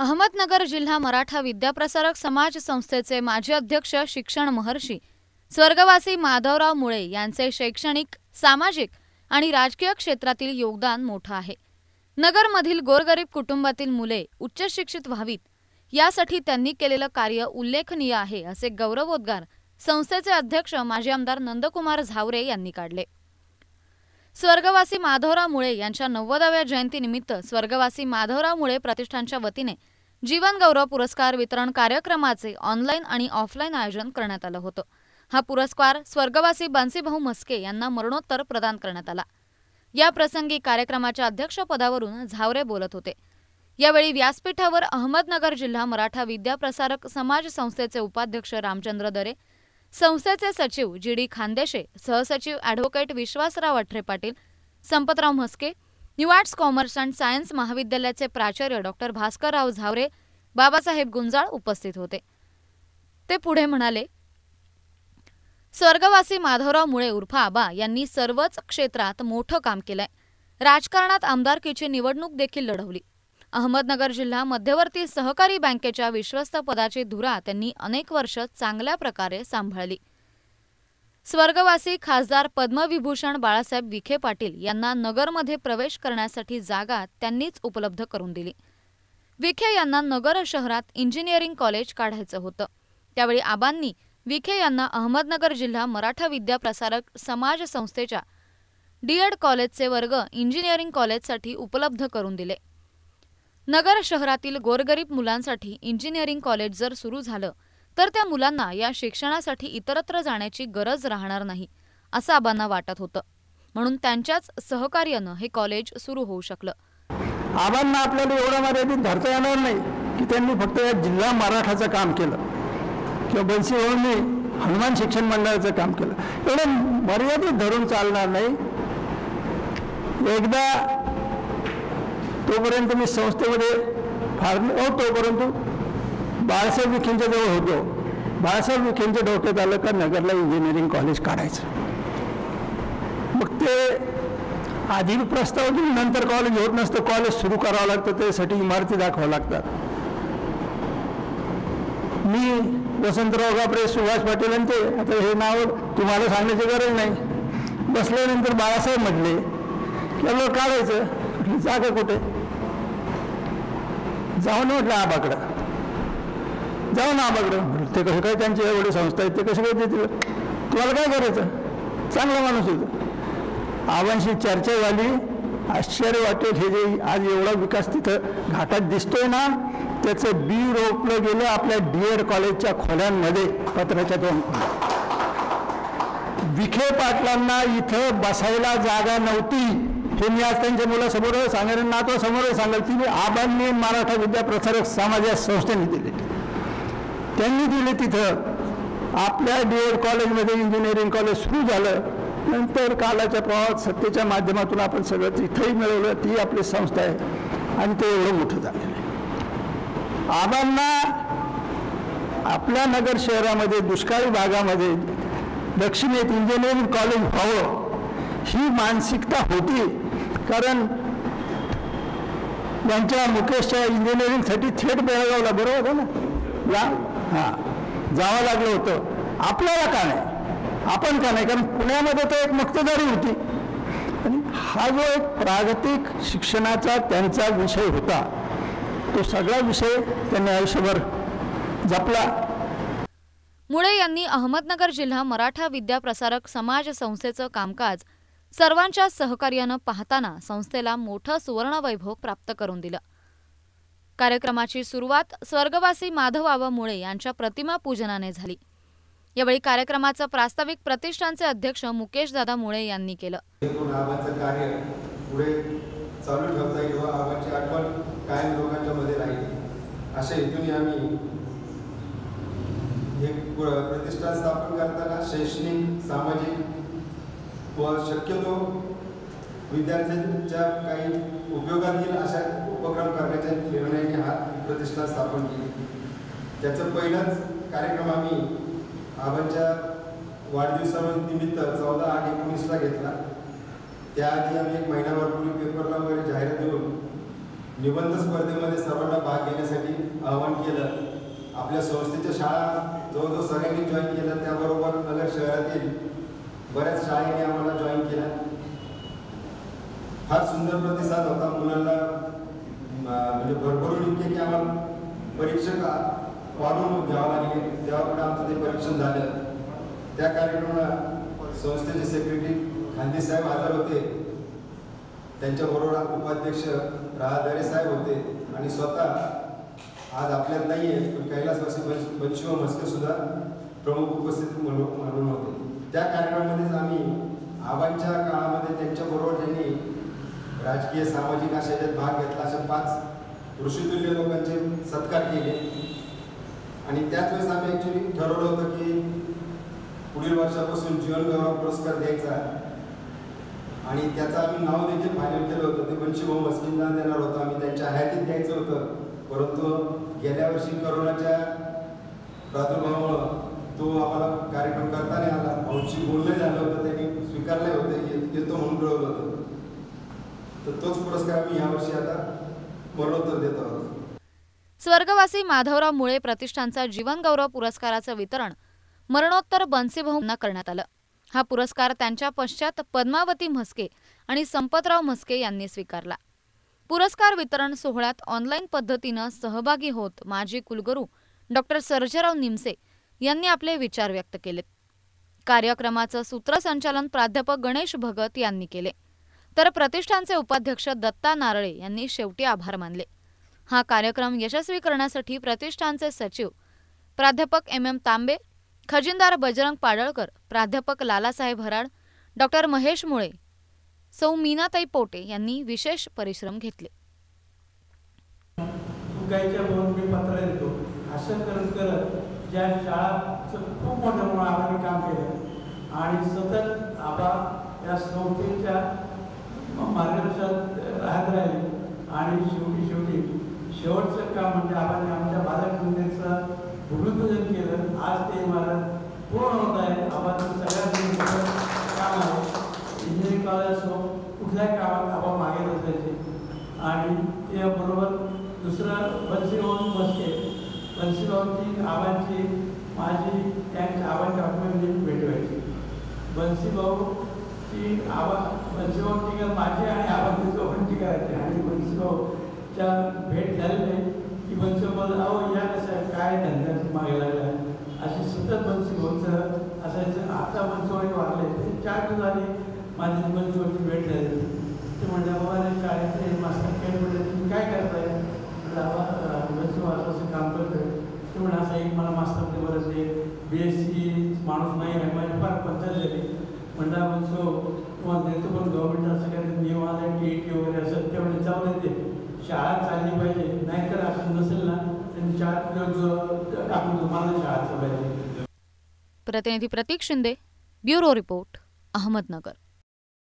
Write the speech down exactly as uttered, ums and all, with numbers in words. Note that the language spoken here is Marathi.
अहमदनगर जिल्हा मराठा विद्याप्रसारक समाज संस्थेचे माजी अध्यक्ष शिक्षण महर्षी स्वर्गवासी माधवराव मुळे यांचे शैक्षणिक, सामाजिक आणि राजकीय क्षेत्रातील योगदान मोठे आहे। नगरमधील गोरगरीब कुटुंबातील मुले उच्च शिक्षित व्हावीत यासाठी त्यांनी केलेले कार्य उल्लेखनीय आहे, असे गौरवोद्गार संस्थेचे अध्यक्ष माजी आमदार नंदकुमार झावरे यांनी काढले। स्वर्गवासी माधवराव मुळे यांच्या नव्वदाव्या जयंतीनिमित्त स्वर्गवासी माधवराव मुळे प्रतिष्ठानच्या वतीने जीवन गौरव पुरस्कार वितरण कार्यक्रमाचे ऑनलाईन आणि ऑफलाईन आयोजन करण्यात आले होते। हा पुरस्कार स्वर्गवासी बंसीभाऊ मस्के यांना मरणोत्तर प्रदान करण्यात आला। या प्रसंगी कार्यक्रमाच्या अध्यक्षपदावरून झावरे बोलत होते। यावेळी व्यासपीठावर अहमदनगर जिल्हा मराठा विद्याप्रसारक समाज संस्थेचे उपाध्यक्ष रामचंद्र दरे, संस्थेचे सचिव जी डी खानदेशे, सहसचिव advocate Vishwasrao Athare Patil, Sampatrao Mhaske, new arts commerce and science महाविद्यालयाचे प्राचार्य डॉक्टर भास्करराव झावरे, बाबासाहेब गुंजाळ उपस्थित होते। ते पुढे म्हणाले, स्वर्गवासी माधवराव मुळे उर्फ आबा यांनी सर्वच क्षेत्रात मोठं काम केलंय। राजकारणात आमदारकीची निवडणूक देखील लढवली। अहमदनगर जिल्हा मध्यवर्ती सहकारी बँकेच्या विश्वस्त पदाची धुरा त्यांनी अनेक वर्ष चांगल्या प्रकारे सांभाळली। स्वर्गवासी खासदार पद्मविभूषण बाळासाहेब विखे पाटील यांना नगरमध्ये प्रवेश करण्यासाठी जागा त्यांनीच उपलब्ध करून दिली। विखे यांना नगर शहरात इंजिनिअरिंग कॉलेज काढायचं होतं। त्यावेळी आबांनी विखे यांना अहमदनगर जिल्हा मराठा विद्याप्रसारक समाज संस्थेच्या डीएड कॉलेजचे वर्ग इंजिनिअरिंग कॉलेजसाठी उपलब्ध करून दिले। नगर शहरातील गोरगरीब मुलांसाठी इंजिनिअरिंग कॉलेज जर सुरू झालं तर त्या मुलांना या शिक्षणासाठी इतरत्र जाण्याची गरज राहणार नाही, असं आबांना वाटत होतं। म्हणून त्यांच्याच सहकार्यानं हे कॉलेज सुरू होऊ शकलं। आबांना आपल्याला एवढं मर्यादित धरता येणार नाही की त्यांनी फक्त या जिल्हा मराठाचं काम केलं किंवा बंसीभाऊंनी हनुमान शिक्षण मंडळाचं काम केलं, एवढं मर्यादित धरून चालणार नाही। एकदा तोपर्यंत मी संस्थेमध्ये फार होतो, परंतु बाळासाहेब विखेंच्या जवळ होतो। बाळासाहेब विखेंच्या डोक्यात आलं का नगरला इंजिनिअरिंग कॉलेज काढायचं। मग ते आधी प्रस्ताव देऊन नंतर कॉलेज होत नसतं, कॉलेज सुरू करावं लागतं, त्यासाठी इमारती दाखवावं लागतात। मी वसंतराव गाबरे, सुभाष पाटील आणि ते, आता हे नाव तुम्हाला सांगण्याची गरज नाही, बसल्यानंतर बाळासाहेब म्हटले की आपल्याला काढायचं, जागा कुठे? जाऊन म्हटलं आबाकडं, जाऊन आबाकडं। ते कसं काय, त्यांची एवढी संस्था आहे, ते कसे काय देतील? तुम्हाला काय करायचं? चांगला माणूस होतं। आबांशी चर्चा झाली, आश्चर्य वाटेल, हे जे आज एवढा विकास तिथं घाटात दिसतोय ना, त्याचं बी रोपलं गेलं आपल्या डीएड कॉलेजच्या खोल्यांमध्ये, पत्राच्या दोन खोल्या। विखे पाटलांना इथं बसायला जागा नव्हती, हे मी आज त्यांच्या मुलासमोर सांगेन, नातवासमोर सांगेल की आबांनी मराठा विद्याप्रसारक समाज संस्थेने दिले, त्यांनी दिले। तिथं आपल्या डीएड कॉलेजमध्ये इंजिनिअरिंग कॉलेज सुरू झालं। नंतर कालाच्या प्रवाहात सत्तेच्या माध्यमातून आपण सगळं तिथंही मिळवलं, ती आपली संस्था आहे आणि ते एवढं मोठं झालेलं आहे। आबांना आपल्या नगर शहरामध्ये दुष्काळी भागामध्ये दक्षिणेत इंजिनिअरिंग कॉलेज व्हावं ही मानसिकता होती, कारण त्यांच्या मुकेशच्या इंजिनिअरिंगसाठी थेट बेळगावला, बरोबर होतं ना, या हां जावं लागलं होतं। आपल्याला का नाही, आपण का नाही, कारण पुण्यामध्ये तर एक मक्तेदारी होती आणि हा जो एक प्रागतिक शिक्षणाचा त्यांचा विषय होता, तो सगळा विषय त्यांनी आयुष्यभर जपला। मुळे यांनी अहमदनगर जिल्हा मराठा विद्याप्रसारक समाज संस्थेचं कामकाज सर्वांच्या सहकार्यानं पाहताना संस्थेला मोठं सुवर्णवैभव प्राप्त करून दिलं। कार्यक्रमाची सुरुवात स्वर्गवासी माधवराव मुळे यांच्या प्रतिमा पूजनाने झाली। यावेळी कार्यक्रमाचं प्रास्ताविक प्रतिष्ठानचे अध्यक्ष मुकेश दादा मुळे यांनी केलं। आबांचं कार्य पुढे चालू ठेवता येईल, आबांची आठवण कायम लोकांच्या मध्ये राहील, अशा हेतूने आम्ही हे प्रतिष्ठान स्थापन करताना शैक्षणिक, सामाजिक व शक्यतो विद्यार्थ्यांच्या काही उपयोगात येईल अशा उपक्रम करण्याच्या निर्णयाने हा प्रतिष्ठान स्थापन केली। त्याचं पहिलाच कार्यक्रम आम्ही आबांच्या वाढदिवसानिमित्त चौदा आठ एकोणीसला घेतला। त्याआधी आम्ही एक महिनाभर पूर्वी पेपरला वगैरे जाहिरात देऊन निबंध स्पर्धेमध्ये सर्वांना भाग घेण्यासाठी आवाहन केलं. आपल्या संस्थेच्या शाळा जवळजवळ सगळ्यांनी जॉईन केलं. त्याबरोबर नगर शहरातील बऱ्याच शाळांनी आम्हाला जॉईन केला. फार सुंदर प्रतिसाद होता मुलांना. म्हणजे भरभरून इतके की आम्हाला परीक्षक वाढून घ्यावं लागले. तेव्हा पण आमचं ते परीक्षण झालं. त्या कार्यक्रमाला संस्थेचे सेक्रेटरी खांदी साहेब हजर होते. त्यांच्याबरोबर उपाध्यक्ष राहदारे साहेब होते आणि स्वतः आज आपल्यात नाही आहे पण कैलासवासी बंशीव म्हस्के सुद्धा प्रमुख उपस्थित म्हणून म्हणून होते. त्या कार्यक्रमामध्येच आम्ही आबांच्या काळामध्ये त्यांच्याबरोबर ज्यांनी राजकीय सामाजिक अशा याच्यात भाग घेतला अशा पाच ऋषितुल्य लोकांचे सत्कार केले. आणि त्याच वेळेस आम्ही ॲक्च्युली ठरवलं होतं की पुढील वर्षापासून जीवनगौरव पुरस्कार द्यायचा आणि त्याचं आम्ही नाव देखील फायनल केलं होतं. ते बंशीभाऊ म्हस्केंना देणार होतं. आम्ही त्यांच्या हयातीत द्यायचं होतं. परंतु गेल्या वर्षी करोनाच्या प्रादुर्भावामुळं तो आम्हाला कार्यक्रम करता नाही आला. भाऊची बोलणं झालं होतं. त्यांनी स्वीकारले होते. येतो म्हणून कळवलं होतं. तर तोच पुरस्कार आम्ही यावर्षी आता मरणोत्तर देत आहोत. स्वर्गवासी माधवराव मुळे प्रतिष्ठानचा जीवनगौरव पुरस्काराचं वितरण मरणोत्तर बन्सीभाऊंना करण्यात आलं. हा पुरस्कार त्यांच्या पश्चात पद्मावती म्हस्के आणि संपतराव म्हस्के यांनी स्वीकारला. पुरस्कार वितरण सोहळ्यात ऑनलाईन पद्धतीनं सहभागी होत माजी कुलगुरू डॉक्टर सर्जेराव निमसे यांनी आपले विचार व्यक्त केलेत. कार्यक्रमाचं सूत्रसंचालन प्राध्यापक गणेश भगत यांनी केले. तर प्रतिष्ठानचे उपाध्यक्ष दत्ता नारळे यांनी शेवटी आभार मानले. हा कार्यक्रम यशस्वी करण्यासाठी प्रतिष्ठानचे सचिव प्राध्यापक एम एम तांबे, खजिनदार बजरंग पाडळकर, प्राध्यापक लालासाहेब हराड, डॉक्टर महेश मुळे, सौ मीनाताई पोटे यांनी विशेष परिश्रम घेतले. पत्र देतो असं करत करत ज्या शाळाचं खूप मोठं म्हणून आपण काम केलं आणि सतत आबा या संस्थेच्या मार्गदर्शनात राहत राहिले. आणि शेवटी शेवटी शेवटचं काम म्हणजे आपण आमच्या बालकमंदिरचं भूमिपूजन केलं. आज ते इमारत पूर्ण होत आहे. आबाचं सगळ्यात काम आहे. इंजिनिअरिंग कॉलेज असो कुठल्याही कामात आबा मागे असायचे. आणि त्याबरोबर दुसरं बन्सीभाऊ म्हस्के, बन्सीभाऊची आबांची माझी त्यांच्या आबांच्या हॉटेलमध्ये भेट व्हायची. बन्सीभाऊची आबा बन्सीभाऊची माझी आणि आबांची दोघांची करायची. आणि बन्सीभाऊच्या भेट झालेली की बन्सीभाऊ अहो या कसं काय धंद्यात मागे लागला अशी सतत बन्सीभाऊचं असायचं. आता बन्सीभाऊ वाढले ते चार दिवस आधी माझी बन्सीभाऊची भेट झाली. ते म्हणजे बाबा शाळेचे मास्तर खेळ म्हणजे तुम्ही काय करताय? बन्सीभाऊ असं असं काम करतोय. ते म्हणजे असं एक मला मास्तर बरंच आहे बी एस सी माणूस नाही आहे माझी फार पंचायत झाली. म्हणला बन्सीभाऊ तुम्हाला देतो पण गव्हर्नमेंट असं काय नियम आला टी ई टी वगैरे असं ते म्हणजे जाऊ देते. शाळा चालली पाहिजे नाहीतर असं नसेल ना त्यांनी शाळा टाकून तुम्हाला शाळा चालायची. प्रतिनिधी प्रतीक शिंदे, ब्युरो रिपोर्ट, अहमदनगर.